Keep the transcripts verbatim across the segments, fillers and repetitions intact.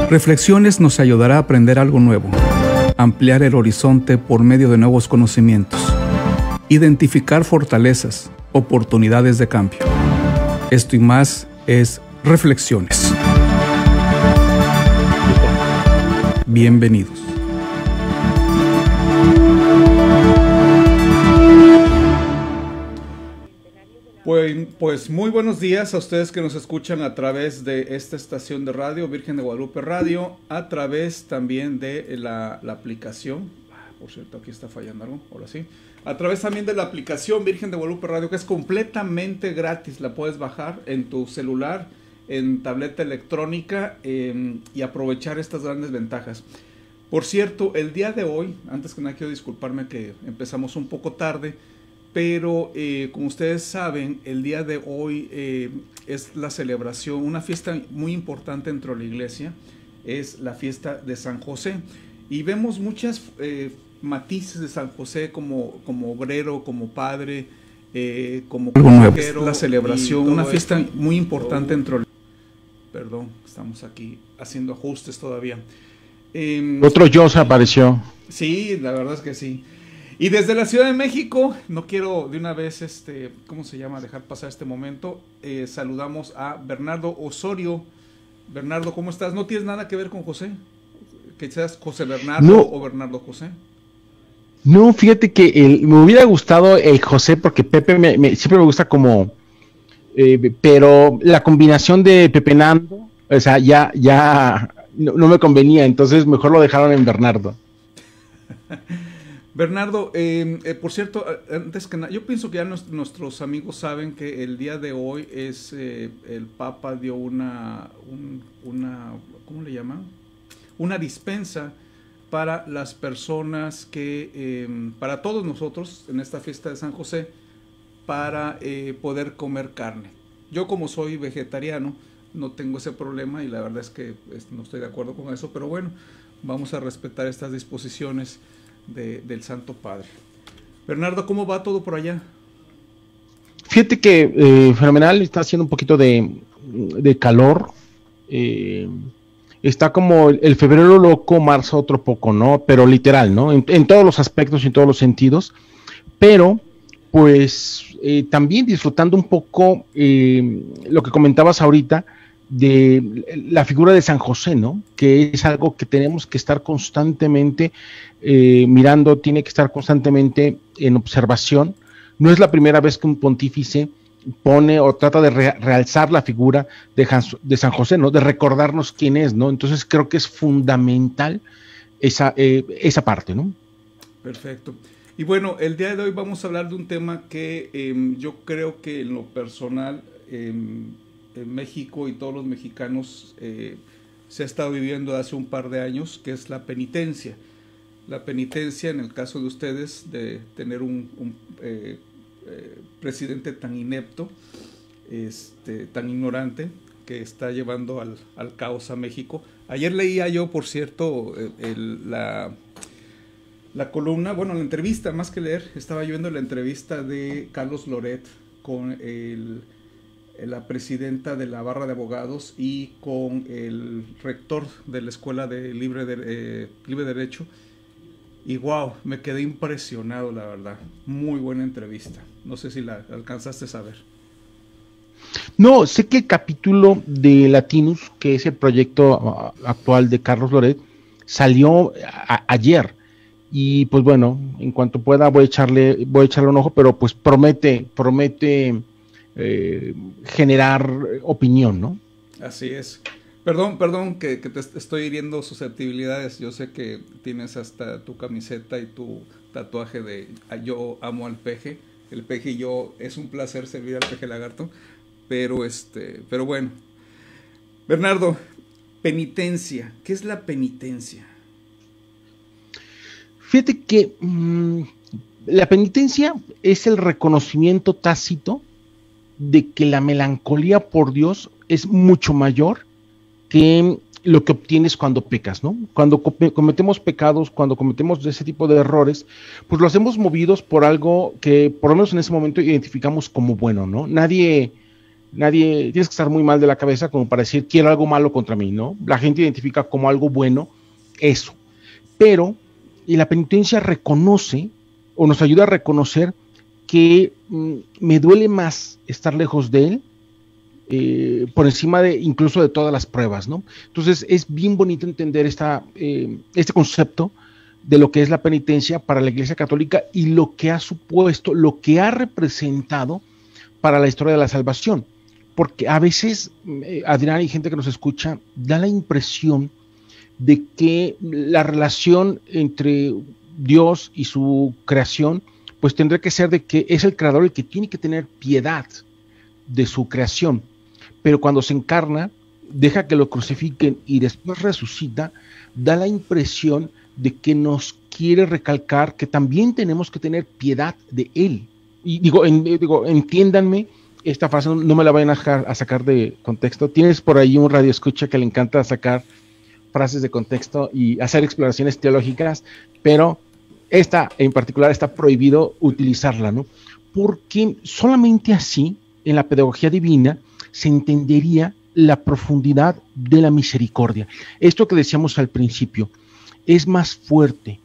Reflexiones nos ayudará a aprender algo nuevo, ampliar el horizonte por medio de nuevos conocimientos, identificar fortalezas, oportunidades de cambio. Esto y más es Reflexiones. Bienvenidos. Pues, pues muy buenos días a ustedes que nos escuchan a través de esta estación de radio, Virgen de Guadalupe Radio, a través también de la, la aplicación, por cierto aquí está fallando algo, ahora sí, a través también de la aplicación Virgen de Guadalupe Radio, que es completamente gratis, la puedes bajar en tu celular, en tableta electrónica eh, y aprovechar estas grandes ventajas. Por cierto, el día de hoy, antes que nada quiero disculparme que empezamos un poco tarde, pero eh, como ustedes saben, el día de hoy eh, es la celebración, una fiesta muy importante dentro de la iglesia, es la fiesta de San José, y vemos muchas eh, matices de San José como, como obrero, como padre, eh, como consejero, la celebración, una fiesta esto, muy importante todo. Dentro de la... Perdón, estamos aquí haciendo ajustes todavía. Eh, Otro yo se apareció. Sí, la verdad es que sí. Y desde la Ciudad de México, no quiero de una vez, este, ¿cómo se llama? Dejar pasar este momento. Eh, saludamos a Bernardo Osorio. Bernardo, ¿cómo estás? ¿No tienes nada que ver con José? ¿Que seas José Bernardo no. o Bernardo José? No, fíjate que el, me hubiera gustado el José porque Pepe me, me, siempre me gusta como... Eh, pero la combinación de Pepe Nando, o sea, ya, ya no, no me convenía, entonces mejor lo dejaron en Bernardo. Bernardo, eh, eh, por cierto, antes que nada, yo pienso que ya nos, nuestros amigos saben que el día de hoy es eh, el Papa dio una, un, una, ¿cómo le llaman? Una dispensa para las personas que, eh, para todos nosotros en esta fiesta de San José, para eh, poder comer carne. Yo como soy vegetariano no tengo ese problema y la verdad es que es, no estoy de acuerdo con eso, pero bueno, vamos a respetar estas disposiciones De, del Santo Padre. Bernardo, ¿cómo va todo por allá? Fíjate que eh, fenomenal, está haciendo un poquito de, de calor, eh, está como el, el febrero loco, marzo otro poco, ¿no? Pero literal, ¿no? En, en todos los aspectos y en todos los sentidos, pero pues eh, también disfrutando un poco eh, lo que comentabas ahorita, de la figura de San José, ¿no? Que es algo que tenemos que estar constantemente eh, mirando, tiene que estar constantemente en observación. No es la primera vez que un pontífice pone o trata de re realzar la figura de, de San José, ¿no? De recordarnos quién es, ¿no? Entonces creo que es fundamental esa, eh, esa parte, ¿no? Perfecto. Y bueno, el día de hoy vamos a hablar de un tema que eh, yo creo que en lo personal... Eh, en México y todos los mexicanos eh, se ha estado viviendo hace un par de años, que es la penitencia. La penitencia, en el caso de ustedes, de tener un, un eh, eh, presidente tan inepto, este, tan ignorante, que está llevando al, al caos a México. Ayer leía yo, por cierto, el, el, la, la columna, bueno, la entrevista, más que leer, estaba yo viendo la entrevista de Carlos Loret con el... la presidenta de la barra de abogados y con el rector de la Escuela de Libre, de, eh, Libre Derecho, y wow, me quedé impresionado, la verdad. Muy buena entrevista. No sé si la alcanzaste a saber. No, sé que el capítulo de Latinus, que es el proyecto actual de Carlos Loret, salió a, ayer, y pues bueno, en cuanto pueda voy a echarle, voy a echarle un ojo, pero pues promete, promete Eh, generar opinión, ¿no? Así es. Perdón, perdón que, que te estoy hiriendo susceptibilidades. Yo sé que tienes hasta tu camiseta y tu tatuaje de yo amo al peje. El peje y yo, es un placer servir al peje lagarto. Pero este, pero bueno. Bernardo, penitencia. ¿Qué es la penitencia? Fíjate que mmm, la penitencia es el reconocimiento tácito de que la melancolía por Dios es mucho mayor que lo que obtienes cuando pecas, ¿no? Cuando cometemos pecados, cuando cometemos ese tipo de errores, pues lo hacemos movidos por algo que por lo menos en ese momento identificamos como bueno, ¿no? Nadie, Nadie, tienes que estar muy mal de la cabeza como para decir quiero algo malo contra mí, ¿no? La gente identifica como algo bueno eso. Pero y la penitencia reconoce o nos ayuda a reconocer que mm, me duele más estar lejos de él eh, por encima de incluso de todas las pruebas, ¿no? Entonces es bien bonito entender esta, eh, este concepto de lo que es la penitencia para la Iglesia Católica y lo que ha supuesto, lo que ha representado para la historia de la salvación. Porque a veces, eh, Adrián y gente que nos escucha, da la impresión de que la relación entre Dios y su creación, pues tendrá que ser de que es el creador el que tiene que tener piedad de su creación. Pero cuando se encarna, deja que lo crucifiquen y después resucita, da la impresión de que nos quiere recalcar que también tenemos que tener piedad de él. Y digo, en, digo entiéndanme, esta frase no me la vayan a, dejar, a sacar de contexto. Tienes por ahí un radio escucha que le encanta sacar frases de contexto y hacer exploraciones teológicas, pero esta en particular está prohibido utilizarla, ¿no? Porque solamente así, en la pedagogía divina, se entendería la profundidad de la misericordia. Esto que decíamos al principio, es más fuerte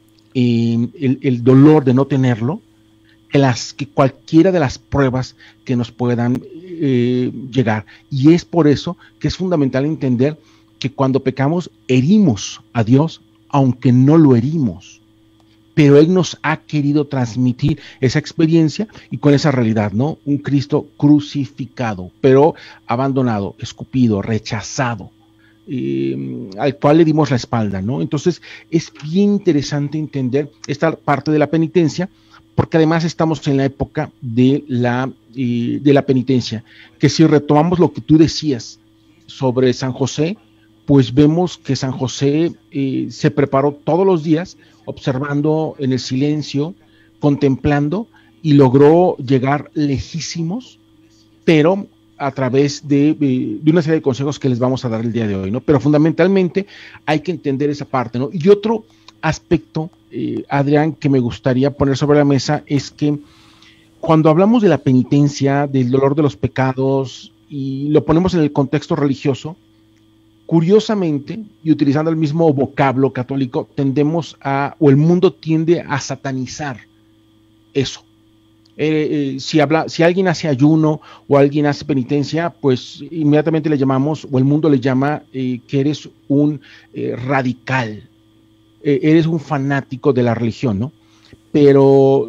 eh, el, el dolor de no tenerlo que, las, que cualquiera de las pruebas que nos puedan eh, llegar. Y es por eso que es fundamental entender que cuando pecamos herimos a Dios, aunque no lo herimos. Pero Él nos ha querido transmitir esa experiencia y con esa realidad, ¿no? Un Cristo crucificado, pero abandonado, escupido, rechazado, eh, al cual le dimos la espalda, ¿no? Entonces es bien interesante entender esta parte de la penitencia, porque además estamos en la época de la, eh, de la penitencia, que si retomamos lo que tú decías sobre San José, pues vemos que San José eh, se preparó todos los días observando en el silencio, contemplando y logró llegar lejísimos, pero a través de, de, de una serie de consejos que les vamos a dar el día de hoy, ¿no? Pero fundamentalmente hay que entender esa parte, ¿no? Y otro aspecto, eh, Adrián, que me gustaría poner sobre la mesa es que cuando hablamos de la penitencia, del dolor de los pecados y lo ponemos en el contexto religioso, curiosamente, y utilizando el mismo vocablo católico, tendemos a, o el mundo tiende a satanizar eso. Eh, eh, si, habla, si alguien hace ayuno o alguien hace penitencia, pues inmediatamente le llamamos, o el mundo le llama eh, que eres un eh, radical, eh, eres un fanático de la religión, ¿no? Pero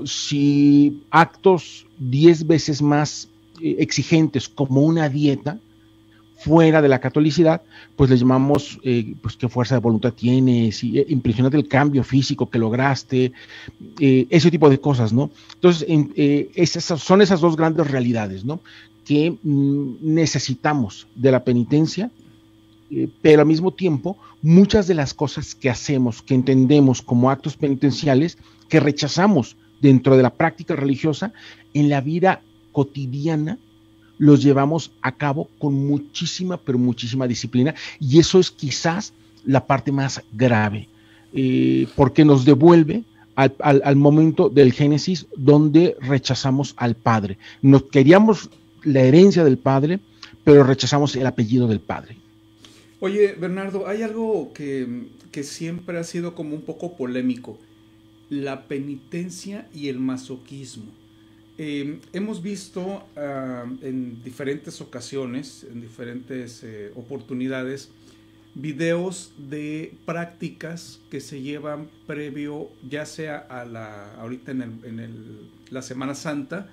si actos diez veces más eh, exigentes como una dieta, fuera de la catolicidad, pues le llamamos eh, pues qué fuerza de voluntad tienes, y, eh, impresionante el cambio físico que lograste, eh, ese tipo de cosas, ¿no? Entonces, eh, esas son esas dos grandes realidades, ¿no? Que mm, necesitamos de la penitencia, eh, pero al mismo tiempo, muchas de las cosas que hacemos, que entendemos como actos penitenciales, que rechazamos dentro de la práctica religiosa, en la vida cotidiana, los llevamos a cabo con muchísima, pero muchísima disciplina, y eso es quizás la parte más grave, eh, porque nos devuelve al, al, al momento del Génesis donde rechazamos al Padre. Nos queríamos la herencia del Padre, pero rechazamos el apellido del Padre. Oye, Bernardo, hay algo que, que siempre ha sido como un poco polémico, la penitencia y el masoquismo. Eh, hemos visto uh, en diferentes ocasiones, en diferentes eh, oportunidades, videos de prácticas que se llevan previo, ya sea a la, ahorita en, el, en el, la Semana Santa,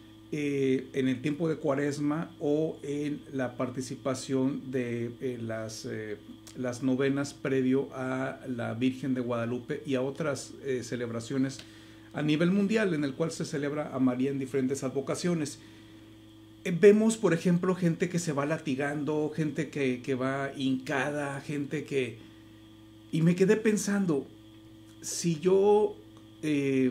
eh, en el tiempo de Cuaresma o en la participación de eh, las, eh, las novenas previo a la Virgen de Guadalupe y a otras eh, celebraciones a nivel mundial, en el cual se celebra a María en diferentes advocaciones. Eh, vemos, por ejemplo, gente que se va latigando, gente que, que va hincada, gente que... Y me quedé pensando, si yo, eh,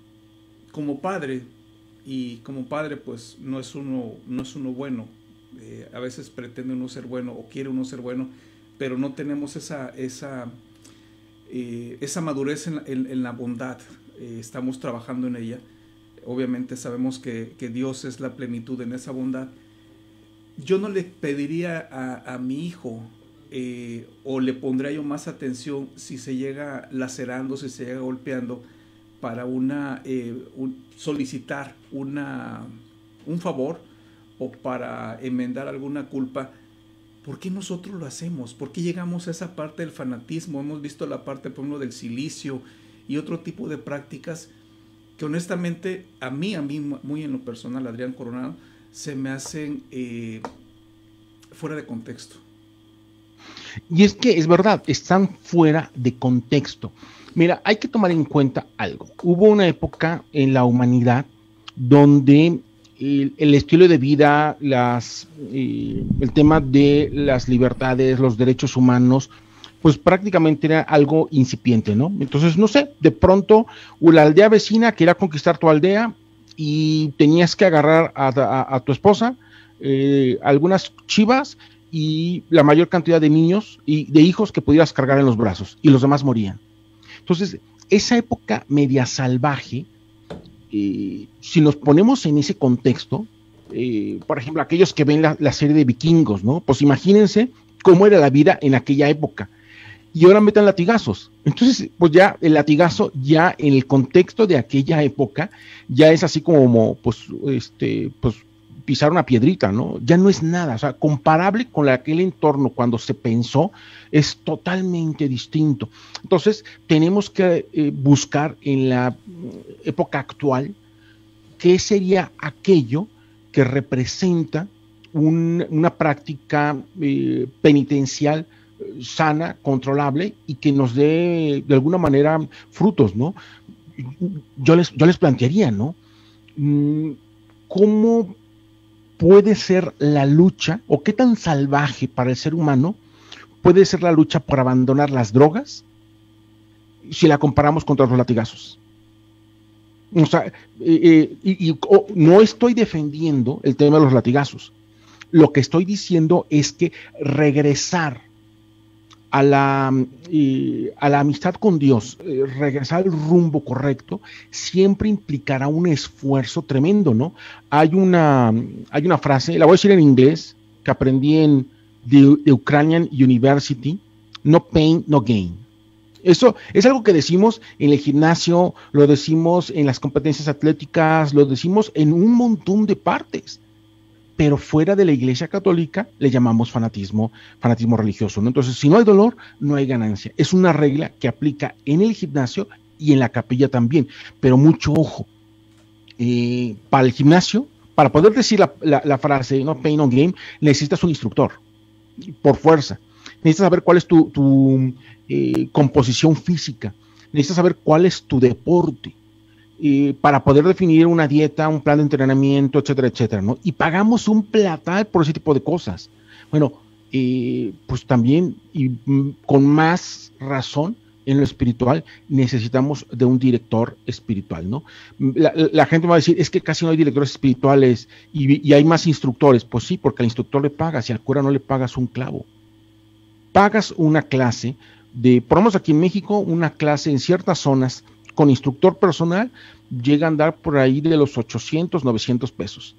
como padre, y como padre pues no es uno, no es uno bueno, eh, a veces pretende uno ser bueno o quiere uno ser bueno, pero no tenemos esa, esa, eh, esa madurez en, en, en la bondad. Eh, estamos trabajando en ella. Obviamente sabemos que, que Dios es la plenitud en esa bondad. yo no le pediría a, a mi hijo eh, o le pondría yo más atención si se llega lacerando, si se llega golpeando para una eh, un, solicitar una, un favor o para enmendar alguna culpa. ¿Por qué nosotros lo hacemos? ¿Por qué llegamos a esa parte del fanatismo? Hemos visto la parte, por ejemplo, del silicio y otro tipo de prácticas que honestamente a mí, a mí muy en lo personal, Adrián Coronado, se me hacen eh, fuera de contexto. Y es que es verdad, están fuera de contexto. Mira, hay que tomar en cuenta algo. Hubo una época en la humanidad donde el, el estilo de vida, las, eh, el tema de las libertades, los derechos humanos, pues prácticamente era algo incipiente, ¿no? Entonces, no sé, de pronto la aldea vecina quería conquistar tu aldea y tenías que agarrar a, a, a tu esposa, eh, algunas chivas y la mayor cantidad de niños y de hijos que pudieras cargar en los brazos, y los demás morían. Entonces, esa época media salvaje, eh, si nos ponemos en ese contexto, eh, por ejemplo, aquellos que ven la, la serie de Vikingos, ¿no? Pues imagínense cómo era la vida en aquella época. Y ahora metan latigazos. Entonces, pues ya el latigazo, ya en el contexto de aquella época, ya es así como, pues, este, pues, pisar una piedrita, ¿no? Ya no es nada, o sea, comparable con aquel entorno cuando se pensó, es totalmente distinto. Entonces, tenemos que eh, buscar en la época actual qué sería aquello que representa un, una práctica eh, penitencial sana, controlable y que nos dé de alguna manera frutos, ¿no? Yo les, yo les plantearía, ¿no? ¿Cómo puede ser la lucha, o qué tan salvaje para el ser humano puede ser la lucha por abandonar las drogas si la comparamos contra los latigazos? O sea, eh, eh, y, y oh, no estoy defendiendo el tema de los latigazos. Lo que estoy diciendo es que regresar a la, eh, a la amistad con Dios, eh, regresar al rumbo correcto, siempre implicará un esfuerzo tremendo, ¿no? Hay una, hay una frase, la voy a decir en inglés, que aprendí en The, The Ukrainian University: no pain, no gain. Eso es algo que decimos en el gimnasio, lo decimos en las competencias atléticas, lo decimos en un montón de partes. Pero fuera de la Iglesia Católica le llamamos fanatismo, fanatismo religioso, ¿no? Entonces, si no hay dolor, no hay ganancia. Es una regla que aplica en el gimnasio y en la capilla también. Pero mucho ojo, eh, para el gimnasio, para poder decir la, la, la frase no pain, no gain, necesitas un instructor, por fuerza. Necesitas saber cuál es tu, tu eh, composición física. Necesitas saber cuál es tu deporte. Eh, para poder definir una dieta, un plan de entrenamiento, etcétera, etcétera, ¿no? Y pagamos un platal por ese tipo de cosas. Bueno, eh, pues también, y mm, con más razón, en lo espiritual, necesitamos de un director espiritual, ¿no? La, la gente va a decir, es que casi no hay directores espirituales y, y hay más instructores. Pues sí, porque al instructor le pagas y al cura no le pagas un clavo. Pagas una clase de, ponemos aquí en México, una clase en ciertas zonas con instructor personal, llega a andar por ahí de los ochocientos, novecientos pesos.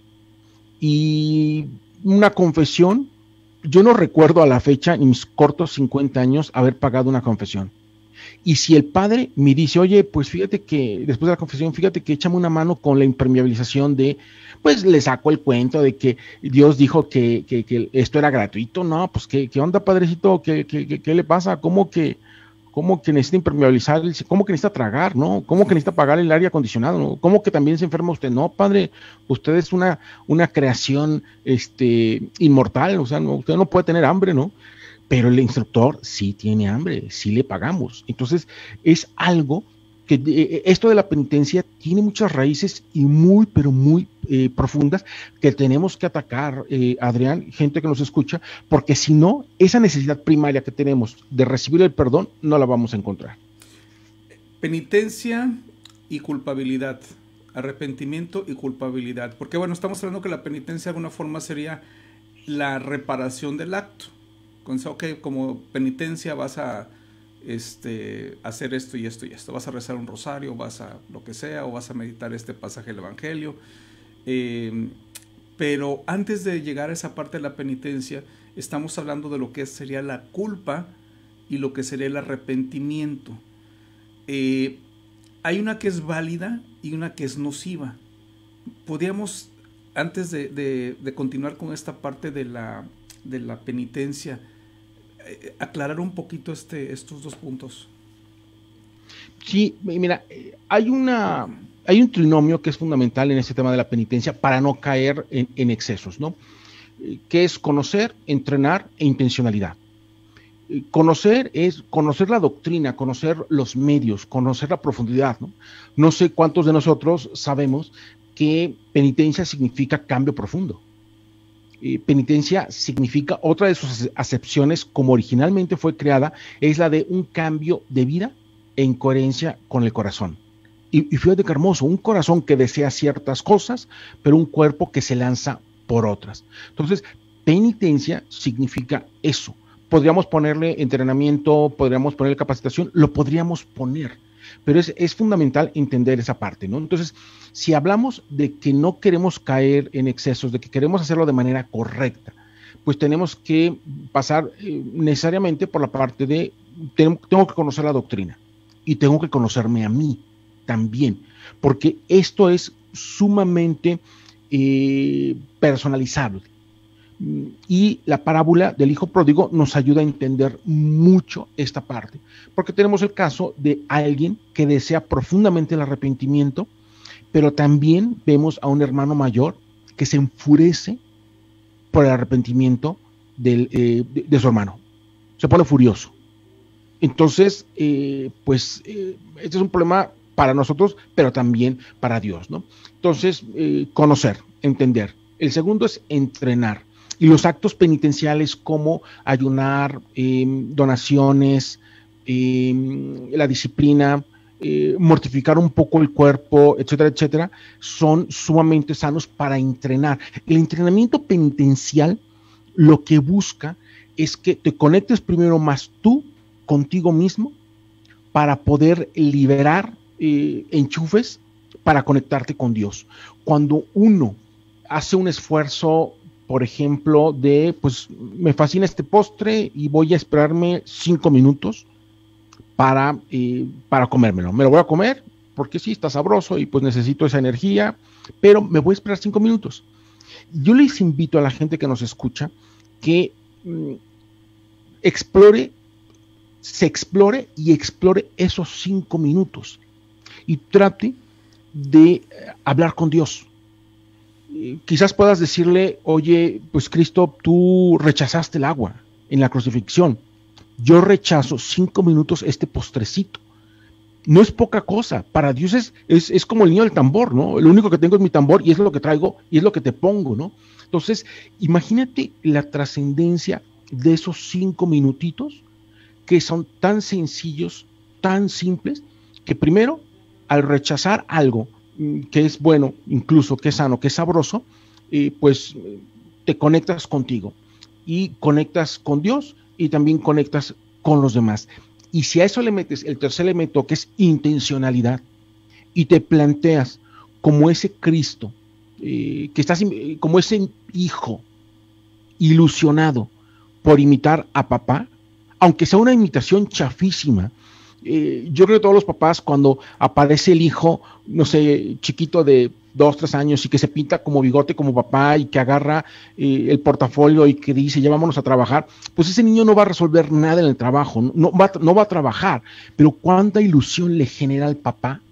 Y una confesión, yo no recuerdo a la fecha, en mis cortos cincuenta años, haber pagado una confesión. Y si el padre me dice, oye, pues fíjate que, después de la confesión, fíjate que échame una mano con la impermeabilización de, pues le saco el cuento de que Dios dijo que, que, que esto era gratuito. No, pues ¿qué, qué onda, padrecito? ¿Qué, qué, qué, qué le pasa? ¿Cómo que... ¿Cómo que necesita impermeabilizar? ¿Cómo que necesita tragar? ¿No? ¿Cómo que necesita pagar el aire acondicionado? ¿No? ¿Cómo que también se enferma usted? No, padre, usted es una, una creación este, inmortal, o sea, no, usted no puede tener hambre, ¿no? Pero el instructor sí tiene hambre, sí le pagamos. Entonces, es algo que eh, esto de la penitencia tiene muchas raíces y muy, pero muy eh, profundas que tenemos que atacar, eh, Adrián, gente que nos escucha, porque si no, esa necesidad primaria que tenemos de recibir el perdón, no la vamos a encontrar. Penitencia y culpabilidad, arrepentimiento y culpabilidad, porque bueno, estamos hablando que la penitencia de alguna forma sería la reparación del acto. Ok, como penitencia vas a Este, hacer esto y esto y esto, vas a rezar un rosario, vas a lo que sea, o vas a meditar este pasaje del Evangelio, eh, Pero antes de llegar a esa parte de la penitencia, estamos hablando de lo que sería la culpa y lo que sería el arrepentimiento. Eh, hay una que es válida y una que es nociva. Podríamos, antes de, de, de continuar con esta parte de la, de la penitencia, eh, aclarar un poquito este, estos dos puntos. Sí, mira, hay una... Hay un trinomio que es fundamental en este tema de la penitencia para no caer en, en excesos, ¿no? Que es conocer, entrenar e intencionalidad. Conocer es conocer la doctrina, conocer los medios, conocer la profundidad, ¿no? No sé cuántos de nosotros sabemos que penitencia significa cambio profundo. Eh, penitencia significa, otra de sus acepciones, como originalmente fue creada, es la de un cambio de vida en coherencia con el corazón. Y, y fíjate qué hermoso, un corazón que desea ciertas cosas, pero un cuerpo que se lanza por otras. Entonces, penitencia significa eso. Podríamos ponerle entrenamiento, podríamos ponerle capacitación, lo podríamos poner, pero es, es fundamental entender esa parte, ¿no? Entonces, si hablamos de que no queremos caer en excesos, de que queremos hacerlo de manera correcta, pues tenemos que pasar eh, necesariamente por la parte de, tengo, tengo que conocer la doctrina y tengo que conocerme a mí también, porque esto es sumamente eh, personalizable. Y la parábola del hijo pródigo nos ayuda a entender mucho esta parte, porque tenemos el caso de alguien que desea profundamente el arrepentimiento, pero también vemos a un hermano mayor que se enfurece por el arrepentimiento del, eh, de, de su hermano, se pone furioso. Entonces, eh, pues, eh, este es un problema para nosotros, pero también para Dios, ¿no? Entonces, eh, conocer, entender. El segundo es entrenar. Y los actos penitenciales como ayunar, eh, donaciones, eh, la disciplina, eh, mortificar un poco el cuerpo, etcétera, etcétera, son sumamente sanos para entrenar. El entrenamiento penitencial lo que busca es que te conectes primero más tú contigo mismo para poder liberar eh, enchufes para conectarte con Dios. Cuando uno hace un esfuerzo, por ejemplo, de, pues, me fascina este postre y voy a esperarme cinco minutos para, eh, para comérmelo. Me lo voy a comer porque sí, está sabroso y pues necesito esa energía, pero me voy a esperar cinco minutos. Yo les invito a la gente que nos escucha que mmm, explore, se explore y explore esos cinco minutos y trate de eh, hablar con Dios. Eh, quizás puedas decirle, oye, pues Cristo, tú rechazaste el agua en la crucifixión. Yo rechazo cinco minutos este postrecito. No es poca cosa. Para Dios es, es, es como el niño del tambor, ¿no? Lo único que tengo es mi tambor y es lo que traigo y es lo que te pongo, ¿no? Entonces, imagínate la trascendencia de esos cinco minutitos que son tan sencillos, tan simples, que primero, al rechazar algo que es bueno, incluso que es sano, que es sabroso, eh, pues te conectas contigo y conectas con Dios y también conectas con los demás. Y si a eso le metes el tercer elemento, que es intencionalidad, y te planteas como ese Cristo, eh, que estás eh, como ese hijo ilusionado por imitar a papá, aunque sea una imitación chafísima. Eh, yo creo que todos los papás, cuando aparece el hijo, no sé, chiquito de dos, tres años y que se pinta como bigote como papá y que agarra eh, el portafolio y que dice, ya vámonos a trabajar, pues ese niño no va a resolver nada en el trabajo, no, no, va, no va a trabajar, pero cuánta ilusión le genera al papá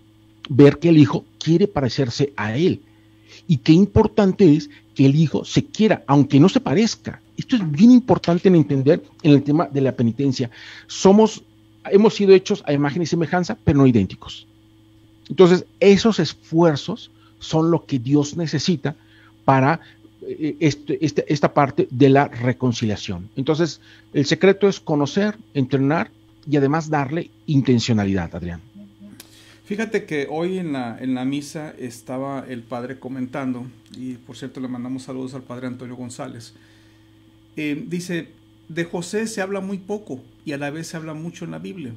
ver que el hijo quiere parecerse a él. Y qué importante es que el hijo se quiera, aunque no se parezca. Esto es bien importante en entender en el tema de la penitencia. Somos Hemos sido hechos a imagen y semejanza, pero no idénticos. Entonces, esos esfuerzos son lo que Dios necesita para este, este, esta parte de la reconciliación. Entonces, el secreto es conocer, entrenar y además darle intencionalidad, Adrián. Fíjate que hoy en la, en la misa estaba el padre comentando, y por cierto le mandamos saludos al padre Antonio González. Eh, dice, de José se habla muy poco y a la vez se habla mucho en la Biblia.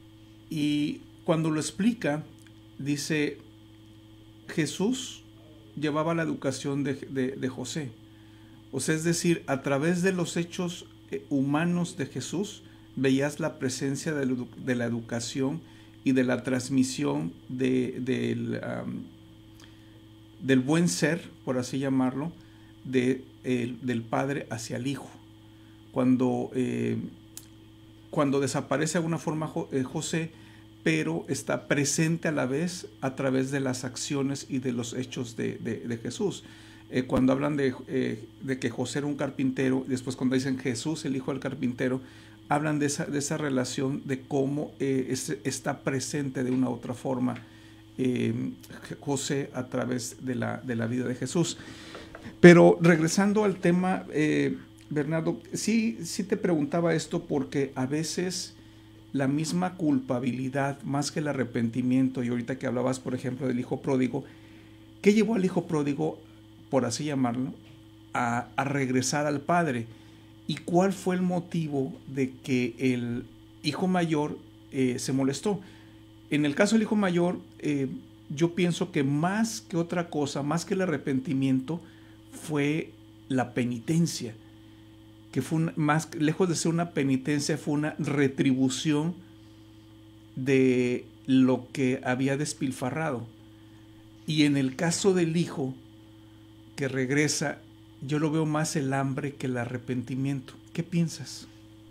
Y cuando lo explica, dice, Jesús llevaba la educación de, de, de José. O sea, es decir, a través de los hechos humanos de Jesús, veías la presencia de la, de la educación y de la transmisión de, de, del, um, del buen ser, por así llamarlo, de, el, del Padre hacia el Hijo. Cuando, eh, cuando desaparece de alguna forma eh, José, pero está presente a la vez a través de las acciones y de los hechos de, de, de Jesús. Eh, cuando hablan de, eh, de que José era un carpintero, después cuando dicen Jesús, el hijo del carpintero, hablan de esa, de esa relación, de cómo eh, es, está presente de una u otra forma eh, José a través de la, de la vida de Jesús. Pero regresando al tema, eh, Bernardo, sí, sí te preguntaba esto porque a veces la misma culpabilidad, más que el arrepentimiento, y ahorita que hablabas, por ejemplo, del hijo pródigo, ¿qué llevó al hijo pródigo, por así llamarlo, a, a regresar al padre? ¿Y cuál fue el motivo de que el hijo mayor eh, se molestó? En el caso del hijo mayor, eh, yo pienso que más que otra cosa, más que el arrepentimiento, fue la penitencia, que fue un, más lejos de ser una penitencia, fue una retribución de lo que había despilfarrado. Y en el caso del hijo que regresa, yo lo veo más el hambre que el arrepentimiento. ¿Qué piensas?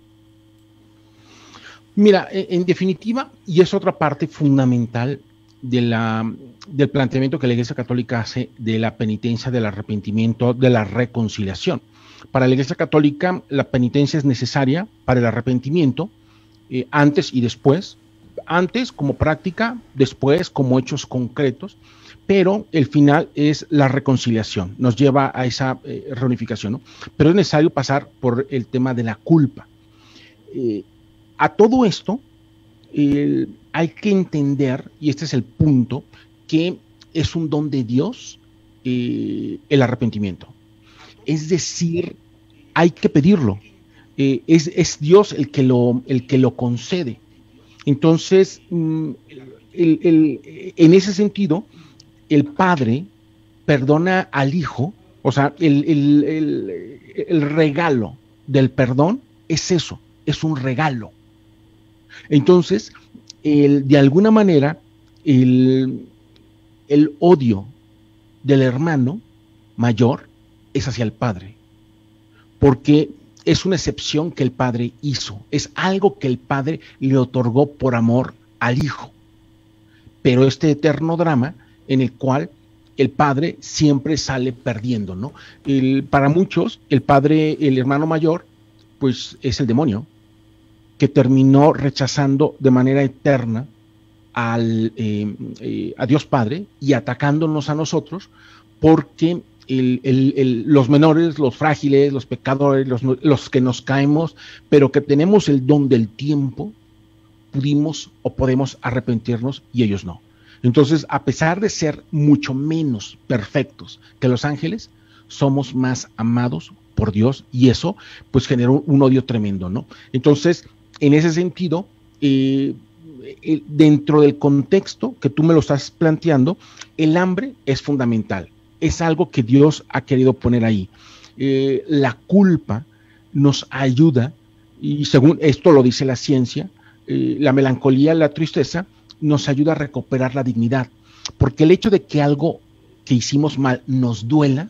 Mira, en definitiva, y es otra parte fundamental de la, del planteamiento que la Iglesia Católica hace de la penitencia, del arrepentimiento, de la reconciliación. Para la Iglesia Católica, la penitencia es necesaria para el arrepentimiento, eh, antes y después, antes como práctica, después como hechos concretos, pero el final es la reconciliación, nos lleva a esa eh, reunificación, ¿no? Pero es necesario pasar por el tema de la culpa. Eh, a todo esto eh, hay que entender, y este es el punto, que es un don de Dios eh, el arrepentimiento. Es decir, hay que pedirlo. Eh, es, es Dios el que lo, el que lo concede. Entonces, mm, el, el, en ese sentido, el padre perdona al hijo, o sea, el, el, el, el regalo del perdón es eso, es un regalo. Entonces, el, de alguna manera, el, el odio del hermano mayor es hacia el padre, porque es una excepción que el padre hizo, es algo que el padre le otorgó por amor al hijo. Pero este eterno drama en el cual el padre siempre sale perdiendo, ¿no? El, para muchos, el padre, el hermano mayor, pues es el demonio, que terminó rechazando de manera eterna al, eh, eh, a Dios Padre y atacándonos a nosotros, porque el, el, el, los menores, los frágiles, los pecadores, los, los que nos caemos, pero que tenemos el don del tiempo, pudimos o podemos arrepentirnos y ellos no. Entonces, a pesar de ser mucho menos perfectos que los ángeles, somos más amados por Dios y eso pues generó un odio tremendo, ¿no? Entonces, en ese sentido, eh, eh, dentro del contexto que tú me lo estás planteando, el hambre es fundamental, es algo que Dios ha querido poner ahí. Eh, la culpa nos ayuda, y según esto lo dice la ciencia, eh, la melancolía, la tristeza, nos ayuda a recuperar la dignidad, porque el hecho de que algo que hicimos mal nos duela,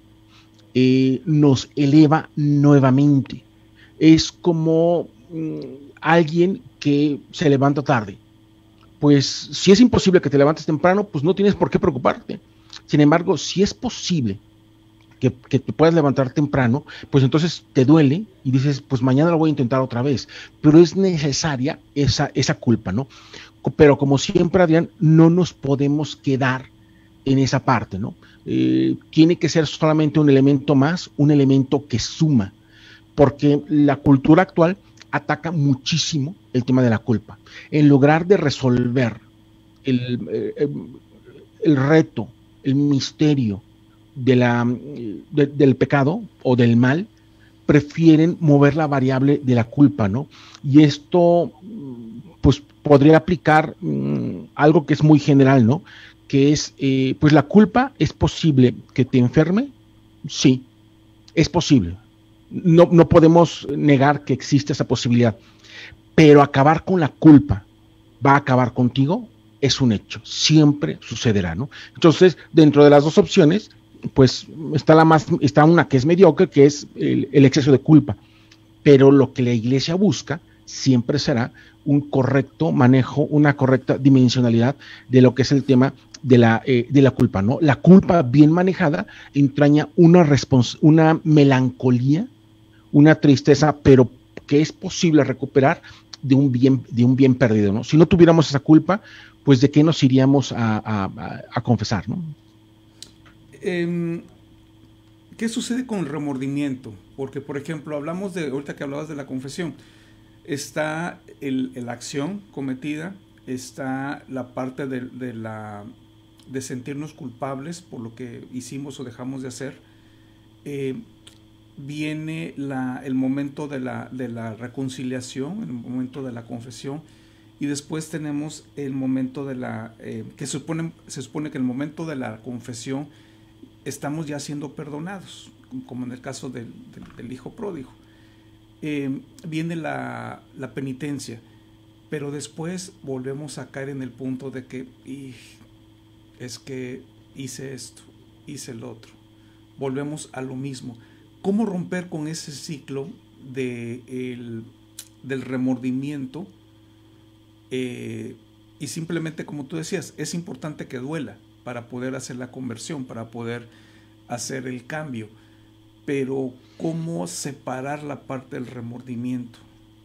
eh, nos eleva nuevamente. Es como mmm, alguien que se levanta tarde. Pues si es imposible que te levantes temprano, pues no tienes por qué preocuparte. Sin embargo, si es posible que, que te puedas levantar temprano, pues entonces te duele y dices, pues mañana lo voy a intentar otra vez. Pero es necesaria esa, esa culpa, ¿no? Pero como siempre, Adrián, no nos podemos quedar en esa parte, ¿no? Eh, tiene que ser solamente un elemento más, un elemento que suma, porque la cultura actual ataca muchísimo el tema de la culpa. En lugar de resolver el, eh, el reto, el misterio de la, de, del pecado o del mal, prefieren mover la variable de la culpa, ¿no? Y esto, pues, podría aplicar mmm, algo que es muy general, ¿no? que es, eh, pues la culpa es posible que te enferme, sí, es posible. No, no podemos negar que existe esa posibilidad, pero acabar con la culpa va a acabar contigo, es un hecho, siempre sucederá, ¿no? Entonces, dentro de las dos opciones, pues está la más, está una que es mediocre, que es el, el exceso de culpa, pero lo que la iglesia busca siempre será un correcto manejo, una correcta dimensionalidad de lo que es el tema de la, eh, de la culpa, ¿no? La culpa bien manejada entraña una, respons- una melancolía, una tristeza, pero que es posible recuperar de un bien, de un bien perdido, ¿no? Si no tuviéramos esa culpa, pues de qué nos iríamos a, a, a, a confesar, ¿no? Eh, ¿Qué sucede con el remordimiento? Porque, por ejemplo, hablamos de, ahorita que hablabas de la confesión, está el, la acción cometida, está la parte de, de, la, de sentirnos culpables por lo que hicimos o dejamos de hacer, eh, viene la, el momento de la, de la reconciliación, el momento de la confesión, y después tenemos el momento de la, eh, que se supone, se supone que el momento de la confesión estamos ya siendo perdonados, como en el caso del, del, del hijo pródigo. Eh, viene la, la penitencia, pero después volvemos a caer en el punto de que y, es que hice esto, hice el otro, volvemos a lo mismo. ¿Cómo romper con ese ciclo de el, del remordimiento? Eh, y simplemente, como tú decías, es importante que duela para poder hacer la conversión, para poder hacer el cambio. Pero, ¿cómo separar la parte del remordimiento?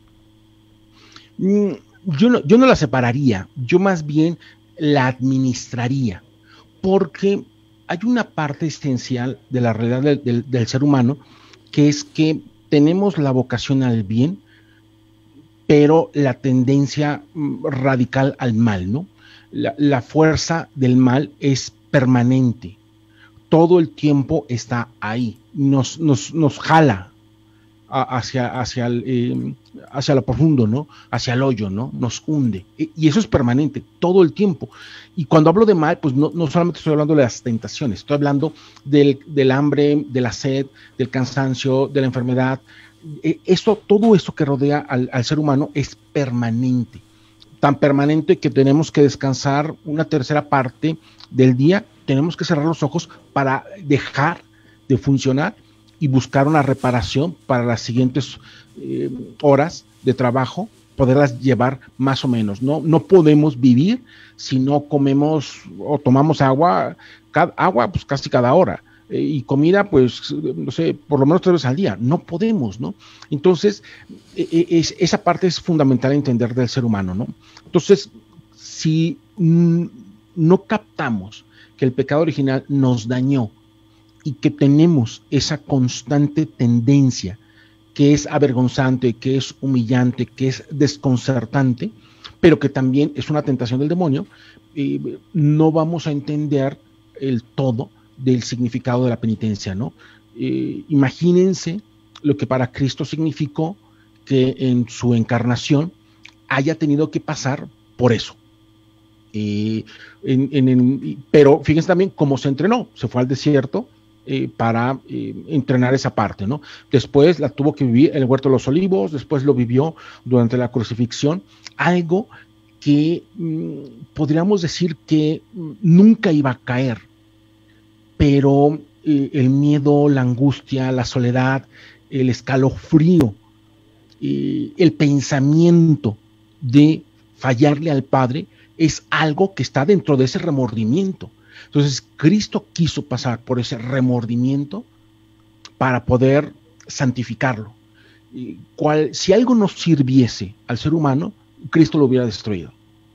Yo no, yo no la separaría, yo más bien la administraría, porque hay una parte esencial de la realidad del, del, del ser humano, que es que tenemos la vocación al bien, pero la tendencia radical al mal, ¿no? La, la fuerza del mal es permanente, todo el tiempo está ahí, nos, nos, nos jala a, hacia, hacia, el, eh, hacia lo profundo, ¿no? Hacia el hoyo, ¿no? Nos hunde. Y eso es permanente, todo el tiempo. Y cuando hablo de mal, pues no, no solamente estoy hablando de las tentaciones, estoy hablando del, del hambre, de la sed, del cansancio, de la enfermedad. Eso, todo eso que rodea al, al ser humano es permanente, tan permanente que tenemos que descansar una tercera parte del día, tenemos que cerrar los ojos para dejar de funcionar y buscar una reparación para las siguientes eh, horas de trabajo, poderlas llevar más o menos. No, no podemos vivir si no comemos o tomamos agua, cada, agua pues casi cada hora. Y comida, pues, no sé, por lo menos tres veces al día. No podemos, ¿no? Entonces, es, esa parte es fundamental a entender del ser humano, ¿no? Entonces, si mm, no captamos que el pecado original nos dañó y que tenemos esa constante tendencia que es avergonzante, que es humillante, que es desconcertante, pero que también es una tentación del demonio, eh, no vamos a entender el todo del significado de la penitencia, ¿no? Eh, imagínense lo que para Cristo significó que en su encarnación haya tenido que pasar por eso. Eh, en, en, en, pero fíjense también cómo se entrenó, se fue al desierto eh, para eh, entrenar esa parte, ¿no? Después la tuvo que vivir en el Huerto de los Olivos, después lo vivió durante la crucifixión, algo que mmm, podríamos decir que mmm, nunca iba a caer, pero eh, el miedo, la angustia, la soledad, el escalofrío, eh, el pensamiento de fallarle al Padre es algo que está dentro de ese remordimiento. Entonces, Cristo quiso pasar por ese remordimiento para poder santificarlo. Eh, cual, si algo no sirviese al ser humano, Cristo lo hubiera destruido.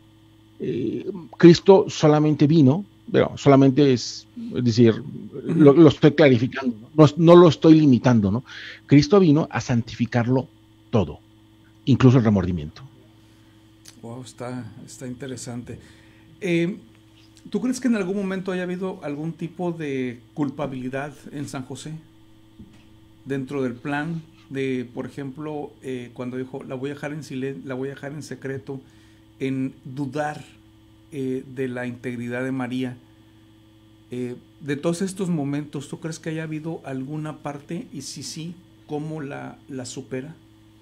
Eh, Cristo solamente vino, pero solamente es, es decir, uh-huh. lo, lo estoy clarificando, ¿no? No, no lo estoy limitando, ¿no? Cristo vino a santificarlo todo, incluso el remordimiento. Wow, está, está interesante. Eh, ¿Tú crees que en algún momento haya habido algún tipo de culpabilidad en San José? Dentro del plan de, por ejemplo, eh, cuando dijo, la voy a dejar en silencio, la voy a dejar en secreto, en dudar eh, de la integridad de María. Eh, de todos estos momentos, ¿tú crees que haya habido alguna parte? Y si sí, ¿cómo la, la supera?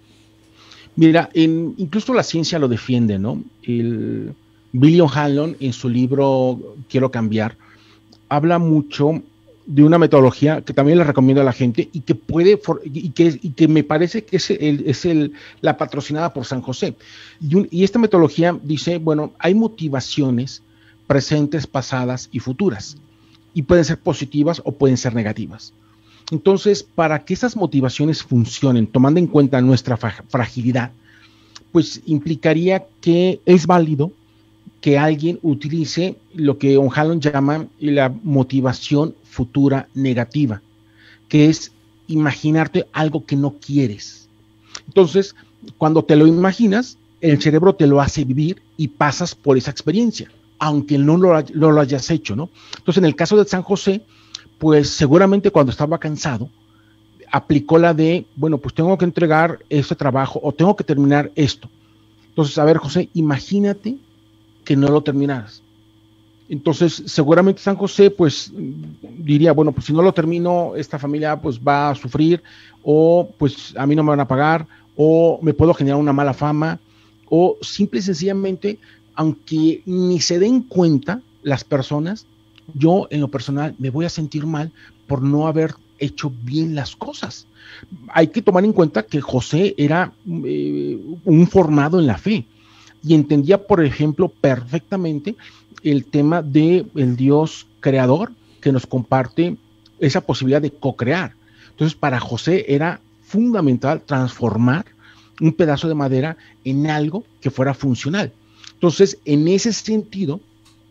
Mira, en, incluso la ciencia lo defiende, ¿no? El Billy O'Hanlon, en su libro Quiero cambiar, habla mucho de una metodología que también le recomiendo a la gente y que puede y que, y que me parece que es, el, es el, la patrocinada por San José. Y, un, y esta metodología dice, bueno, hay motivaciones presentes, pasadas y futuras, y pueden ser positivas o pueden ser negativas. Entonces, para que esas motivaciones funcionen, tomando en cuenta nuestra fragilidad, pues implicaría que es válido que alguien utilice lo que O'Hanlon llama la motivación futura negativa, que es imaginarte algo que no quieres. Entonces, cuando te lo imaginas, el cerebro te lo hace vivir y pasas por esa experiencia, aunque no lo, no lo hayas hecho, ¿no? Entonces, en el caso de San José, pues seguramente cuando estaba cansado, aplicó la de, bueno, pues tengo que entregar este trabajo o tengo que terminar esto. Entonces, a ver, José, imagínate que no lo terminaras. Entonces, seguramente San José, pues, diría, bueno, pues si no lo termino, esta familia, pues, va a sufrir, o, pues, a mí no me van a pagar, o me puedo generar una mala fama, o simple y sencillamente, aunque ni se den cuenta las personas, yo, en lo personal, me voy a sentir mal por no haber hecho bien las cosas. Hay que tomar en cuenta que José era eh, un formado en la fe y entendía, por ejemplo, perfectamente el tema del Dios creador que nos comparte esa posibilidad de co-crear. Entonces, para José era fundamental transformar un pedazo de madera en algo que fuera funcional. Entonces, en ese sentido,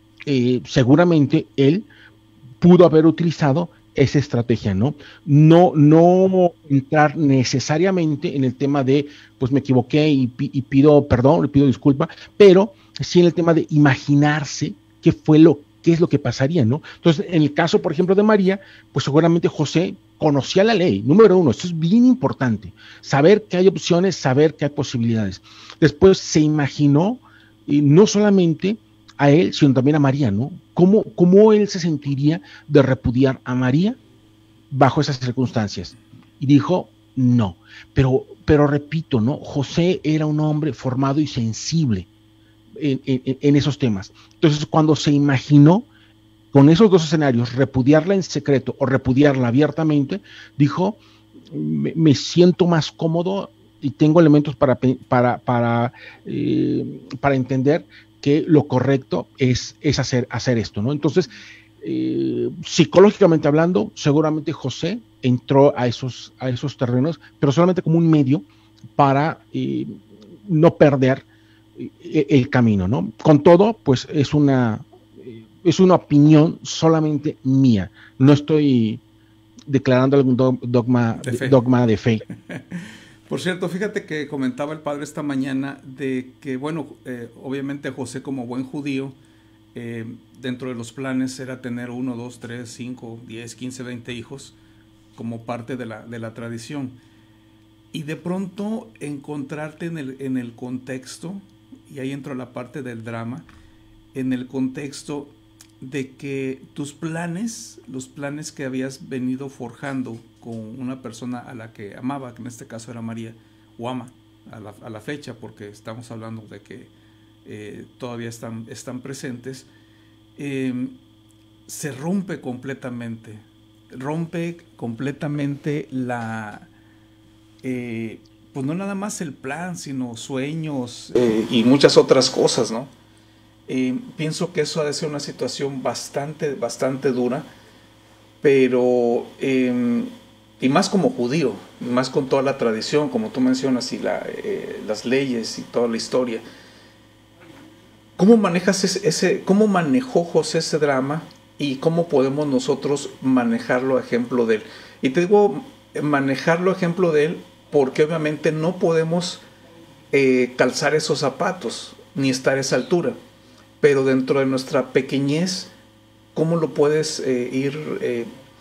eh, seguramente él pudo haber utilizado esa estrategia, ¿no? No, no entrar necesariamente en el tema de, pues me equivoqué y, y pido perdón, le pido disculpa, pero sí en el tema de imaginarse qué fue lo, qué es lo que pasaría, ¿no? Entonces, en el caso, por ejemplo, de María, pues seguramente José conocía la ley, número uno, esto es bien importante, saber que hay opciones, saber que hay posibilidades. Después se imaginó, y no solamente a él, sino también a María, ¿no? ¿Cómo, cómo él se sentiría de repudiar a María bajo esas circunstancias? Y dijo, no. Pero, pero repito, ¿no? José era un hombre formado y sensible en, en, en esos temas. Entonces, cuando se imaginó con esos dos escenarios, repudiarla en secreto o repudiarla abiertamente, dijo, me, me siento más cómodo y tengo elementos para, para, para, eh, para entender que lo correcto es, es hacer, hacer esto, ¿no? Entonces, eh, psicológicamente hablando, seguramente José entró a esos, a esos terrenos, pero solamente como un medio para eh, no perder eh, el camino, ¿no? Con todo, pues es una, es una opinión solamente mía. No estoy declarando algún dogma de fe. Dogma de fe. Por cierto, fíjate que comentaba el padre esta mañana de que, bueno, eh, obviamente José como buen judío, eh, dentro de los planes era tener uno, dos, tres, cinco, diez, quince, veinte hijos como parte de la, de la tradición. Y de pronto encontrarte en el, en el contexto, y ahí entró la parte del drama, en el contexto de que tus planes, los planes que habías venido forjando con una persona a la que amaba, que en este caso era María, o ama a la, a la fecha, porque estamos hablando de que eh, todavía están, están presentes, eh, se rompe completamente, rompe completamente la, eh, pues no nada más el plan, sino sueños eh, y muchas otras cosas, ¿no? Eh, pienso que eso ha de ser una situación bastante, bastante dura, pero, eh, y más como judío, más con toda la tradición, como tú mencionas, y la, eh, las leyes y toda la historia. ¿Cómo manejas ese, ese, cómo manejó José ese drama y cómo podemos nosotros manejarlo a ejemplo de él? Y te digo, manejarlo a ejemplo de él, porque obviamente no podemos eh, calzar esos zapatos, ni estar a esa altura. Pero dentro de nuestra pequeñez, ¿cómo lo puedes eh, ir, eh,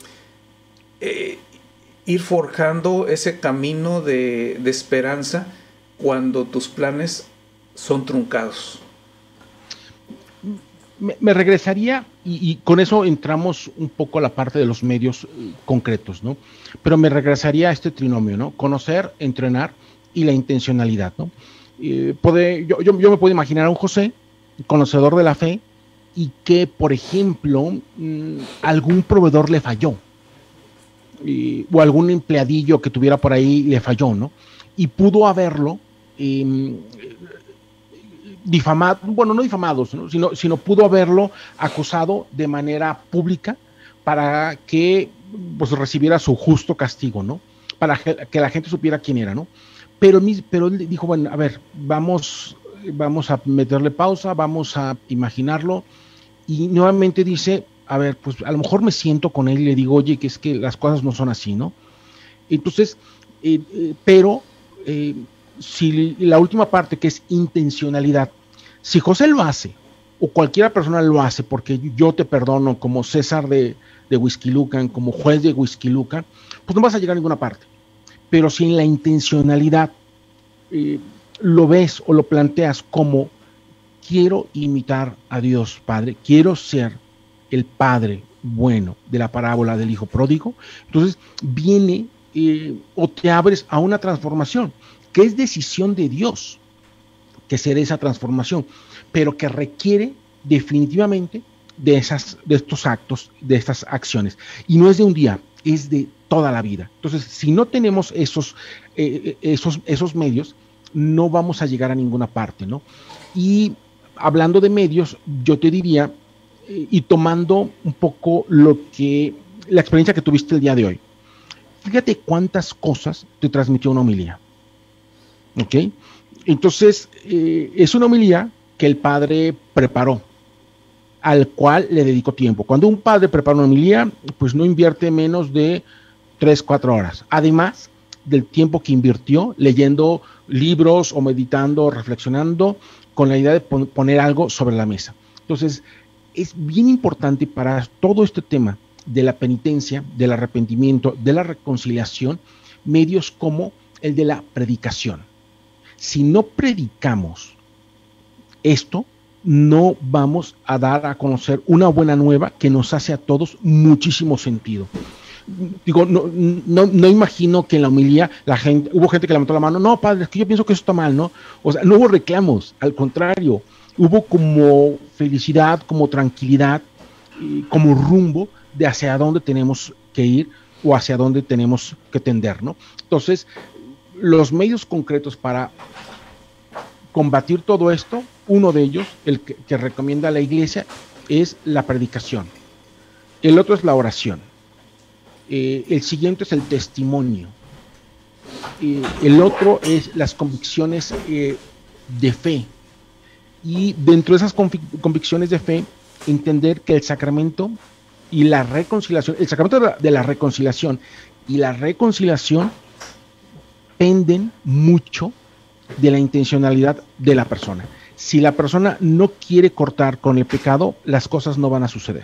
eh, ir forjando ese camino de, de esperanza cuando tus planes son truncados? me, me regresaría y, y con eso entramos un poco a la parte de los medios eh, concretos, ¿no? Pero me regresaría a este trinomio, ¿no? Conocer, entrenar y la intencionalidad, ¿no? Eh, puede, yo, yo, yo me puedo imaginar a un José, conocedor de la fe, y que, por ejemplo, mmm, algún proveedor le falló, eh, o algún empleadillo que tuviera por ahí le falló, ¿no? Y pudo haberlo eh, difamado, bueno, no difamado, ¿no? sino, sino pudo haberlo acusado de manera pública para que pues, recibiera su justo castigo, ¿no? Para que la gente supiera quién era, ¿no? Pero, pero él dijo, bueno, a ver, vamos, vamos a meterle pausa, vamos a imaginarlo, y nuevamente dice, a ver, pues a lo mejor me siento con él y le digo, oye, que es que las cosas no son así, ¿no? Entonces, eh, eh, pero eh, si la última parte, que es intencionalidad, si José lo hace, o cualquiera persona lo hace, porque yo te perdono, como César de, de Whisky Lucan, como juez de Whisky Lucan, pues no vas a llegar a ninguna parte. Pero si en la intencionalidad eh, lo ves o lo planteas como quiero imitar a Dios Padre, quiero ser el Padre bueno de la parábola del Hijo Pródigo, entonces viene eh, o te abres a una transformación, que es decisión de Dios que se dé esa transformación, pero que requiere definitivamente de, esas, de estos actos, de estas acciones. Y no es de un día, es de toda la vida. Entonces, si no tenemos esos, eh, esos, esos medios, no vamos a llegar a ninguna parte, ¿no? Y hablando de medios, yo te diría, eh, y tomando un poco lo que, la experiencia que tuviste el día de hoy, fíjate cuántas cosas te transmitió una homilía, ¿ok? Entonces, eh, es una homilía que el padre preparó, al cual le dedicó tiempo. Cuando un padre prepara una homilía, pues no invierte menos de tres, cuatro horas. Además del tiempo que invirtió leyendo libros o meditando, reflexionando, con la idea de pon- poner algo sobre la mesa. Entonces, es bien importante para todo este tema de la penitencia, del arrepentimiento, de la reconciliación, medios como el de la predicación. Si no predicamos esto, no vamos a dar a conocer una buena nueva que nos hace a todos muchísimo sentido. Digo, no, no, no imagino que en la homilía la gente, hubo gente que levantó la mano, no, padre, es que yo pienso que eso está mal, ¿no? O sea, no hubo reclamos, al contrario, hubo como felicidad, como tranquilidad, como rumbo de hacia dónde tenemos que ir o hacia dónde tenemos que tender, ¿no? Entonces, los medios concretos para combatir todo esto, uno de ellos, el que, que recomienda la iglesia, es la predicación. El otro es la oración. Eh, el siguiente es el testimonio. Eh, el otro es las convicciones eh, de fe. Y dentro de esas convic- convicciones de fe, entender que el sacramento y la reconciliación, el sacramento de la, de la reconciliación y la reconciliación dependen mucho de la intencionalidad de la persona. Si la persona no quiere cortar con el pecado, las cosas no van a suceder.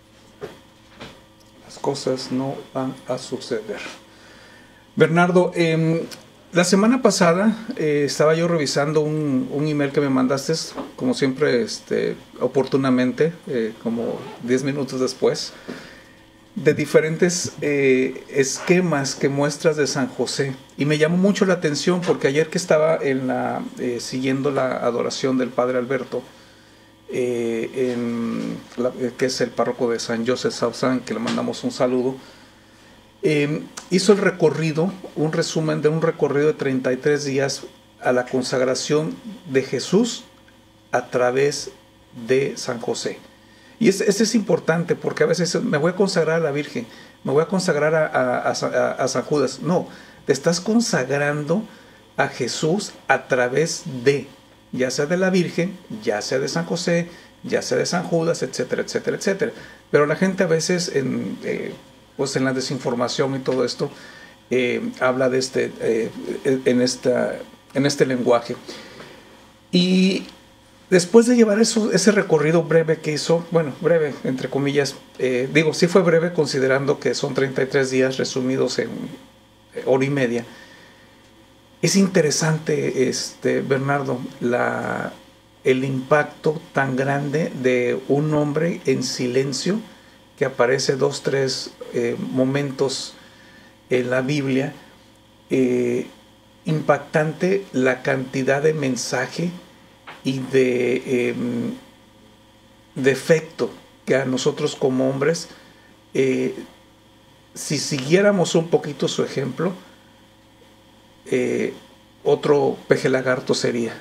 Las cosas no van a suceder. Bernardo, eh, la semana pasada eh, estaba yo revisando un, un email que me mandaste, como siempre, este, oportunamente, eh, como diez minutos después, de diferentes eh, esquemas que muestras de San José, y me llamó mucho la atención porque ayer que estaba en la, eh, siguiendo la adoración del Padre Alberto, eh, en la, que es el párroco de San Joseph Sauzán, que le mandamos un saludo, eh, hizo el recorrido, un resumen de un recorrido de treinta y tres días a la consagración de Jesús a través de San José. Y ese, ese es importante, porque a veces me voy a consagrar a la Virgen, me voy a consagrar a, a, a, a San Judas. No, te estás consagrando a Jesús a través de, ya sea de la Virgen, ya sea de San José, ya sea de San Judas, etcétera, etcétera, etcétera. Pero la gente a veces, en, eh, pues en la desinformación y todo esto, eh, habla de este, eh, en, esta, en este lenguaje. Y después de llevar eso, ese recorrido breve que hizo, bueno, breve, entre comillas, eh, digo, sí fue breve considerando que son treinta y tres días resumidos en hora y media. Es interesante, este, Bernardo, la, el impacto tan grande de un hombre en silencio que aparece dos, tres eh, momentos en la Biblia, eh, impactante la cantidad de mensaje y de, eh, de efecto que a nosotros como hombres, eh, si siguiéramos un poquito su ejemplo, eh, otro peje lagarto sería.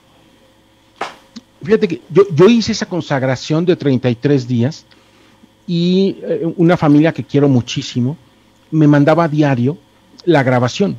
Fíjate que yo, yo hice esa consagración de treinta y tres días y eh, una familia que quiero muchísimo me mandaba a diario la grabación.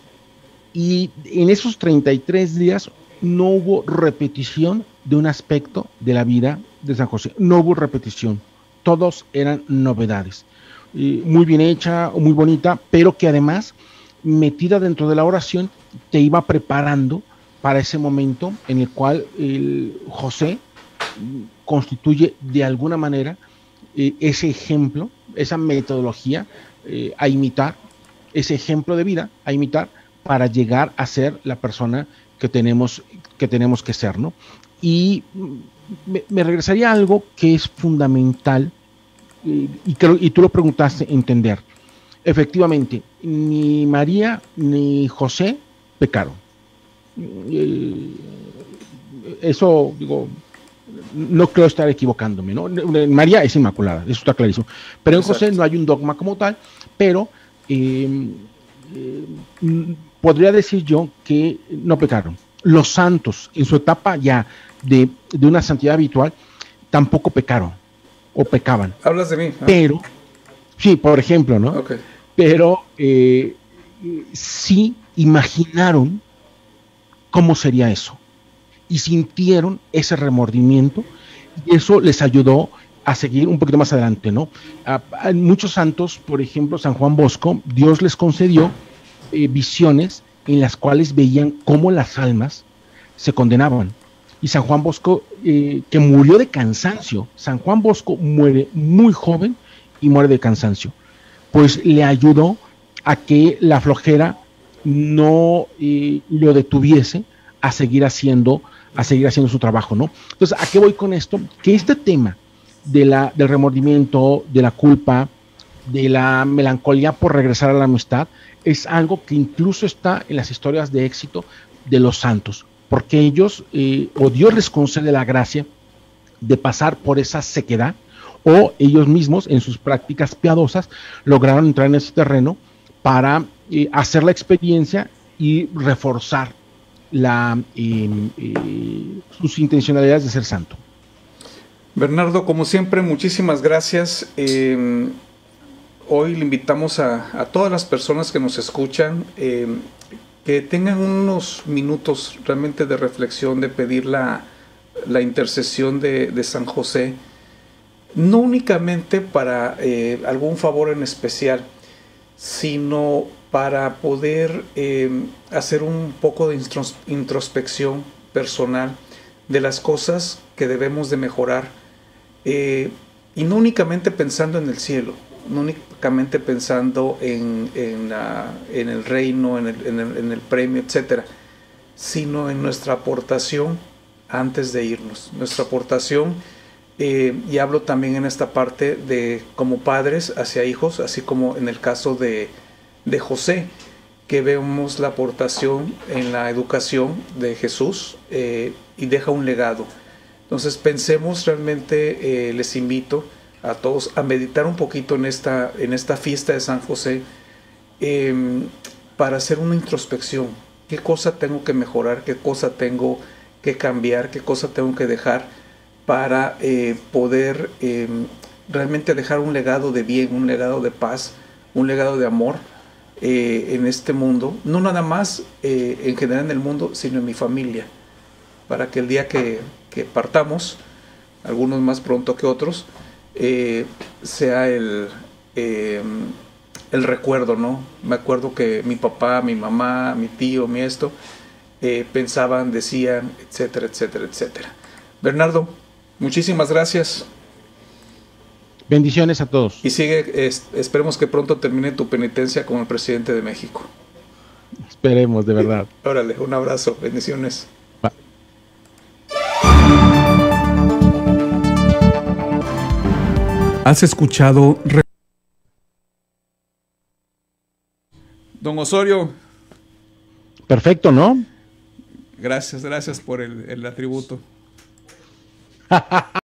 Y en esos treinta y tres días no hubo repetición de un aspecto de la vida de San José. No hubo repetición. Todos eran novedades. Eh, muy bien hecha, muy bonita, pero que además, metida dentro de la oración, te iba preparando para ese momento en el cual el José constituye de alguna manera eh, ese ejemplo, esa metodología eh, a imitar, ese ejemplo de vida a imitar para llegar a ser la persona que tenemos que, tenemos que ser, ¿no? Y me, me regresaría a algo que es fundamental eh, y, creo, y tú lo preguntaste, entender. Efectivamente, ni María ni José pecaron. Eh, eso, digo, no creo estar equivocándome, ¿no? María es inmaculada, eso está clarísimo. Pero en José no hay un dogma como tal, pero eh, eh, podría decir yo que no pecaron. Los santos, en su etapa ya de, de una santidad habitual, tampoco pecaron o pecaban. Hablas de mí. Ah. Pero, sí, por ejemplo, ¿no? Okay. Pero eh, sí imaginaron cómo sería eso y sintieron ese remordimiento y eso les ayudó a seguir un poquito más adelante, ¿no? A, a muchos santos, por ejemplo, San Juan Bosco, Dios les concedió eh, visiones en las cuales veían cómo las almas se condenaban. Y San Juan Bosco, eh, que murió de cansancio, San Juan Bosco muere muy joven y muere de cansancio, pues le ayudó a que la flojera no eh, lo detuviese a seguir haciendo a seguir haciendo su trabajo, ¿no? Entonces, ¿a qué voy con esto? Que este tema de la, del remordimiento, de la culpa, de la melancolía por regresar a la amistad, es algo que incluso está en las historias de éxito de los santos, porque ellos, eh, o Dios les concede la gracia de pasar por esa sequedad, o ellos mismos en sus prácticas piadosas lograron entrar en ese terreno para eh, hacer la experiencia y reforzar la, eh, eh, sus intencionalidades de ser santo. Bernardo, como siempre, muchísimas gracias. Eh, hoy le invitamos a, a todas las personas que nos escuchan eh, que tengan unos minutos realmente de reflexión, de pedir la, la intercesión de, de San José, no únicamente para eh, algún favor en especial, sino para poder eh, hacer un poco de introspección personal de las cosas que debemos de mejorar, eh, y no únicamente pensando en el cielo, no únicamente pensando en, en, uh, en el reino, en el, en, el, en el premio, etcétera, sino en nuestra aportación antes de irnos, nuestra aportación, eh, y hablo también en esta parte de como padres hacia hijos, así como en el caso de de José, que vemos la aportación en la educación de Jesús eh, y deja un legado. Entonces pensemos realmente, eh, les invito a todos a meditar un poquito en esta, en esta fiesta de San José, eh, para hacer una introspección. ¿Qué cosa tengo que mejorar? ¿Qué cosa tengo que cambiar? ¿Qué cosa tengo que dejar para eh, poder eh, realmente dejar un legado de bien, un legado de paz, un legado de amor Eh, en este mundo, no nada más eh, en general en el mundo, sino en mi familia, para que el día que, que partamos, algunos más pronto que otros, eh, sea el, eh, el recuerdo, ¿no? Me acuerdo que mi papá, mi mamá, mi tío, mi esto, eh, pensaban, decían, etcétera, etcétera, etcétera. Bernardo, muchísimas gracias. Bendiciones a todos. Y sigue, es, esperemos que pronto termine tu penitencia como el presidente de México. Esperemos, de verdad. Órale, un abrazo, bendiciones. Bye. has escuchado... Don Osorio. Perfecto, ¿no? Gracias, gracias por el, el atributo.